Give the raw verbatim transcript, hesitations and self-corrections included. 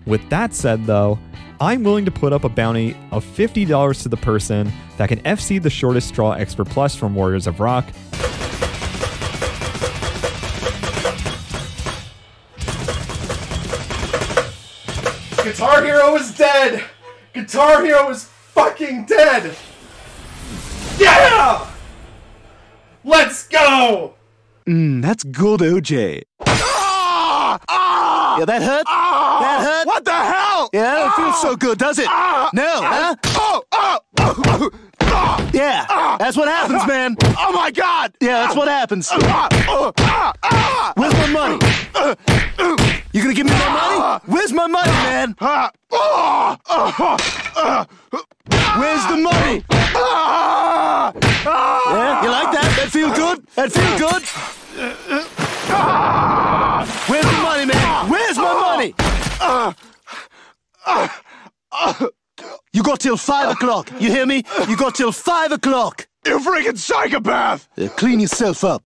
With that said though, I'm willing to put up a bounty of fifty dollars to the person that can F C the shortest straw Expert Plus from Warriors of Rock. Guitar Hero is dead! Guitar Hero is fucking dead! Yeah! Let's go! Mmm, that's good, O J. Ah! Ah! Yeah, that hurt? Ah! That hurt? What the hell? Yeah, that don't feel so good, does it? Ah! No, huh? Oh, oh, oh, oh. Yeah, ah! That's what happens, man. Oh my God! Yeah, that's what happens. Ah! Oh, ah! Ah! Where's my money? You gonna give me my money? Where's my money, man? Where's the money? Yeah, you like that? That feel good? That feel good? Where's the money, man? Where's my money? You got till five o'clock. You hear me? You got till five o'clock. You freaking psychopath! Uh, clean yourself up.